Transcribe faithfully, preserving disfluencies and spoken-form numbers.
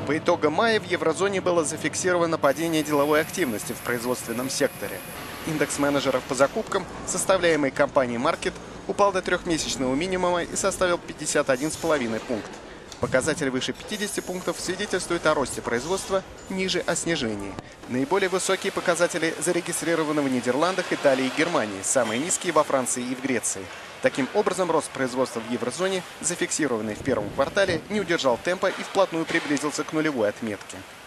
По итогам мая в еврозоне было зафиксировано падение деловой активности в производственном секторе. Индекс менеджеров по закупкам, составляемый компанией Market, упал до трехмесячного минимума и составил пятьдесят один и пять десятых пункт. Показатель выше пятидесяти пунктов свидетельствует о росте производства, ниже о снижении. Наиболее высокие показатели зарегистрированы в Нидерландах, Италии и Германии, самые низкие во Франции и в Греции. Таким образом, рост производства в еврозоне, зафиксированный в первом квартале, не удержал темпа и вплотную приблизился к нулевой отметке.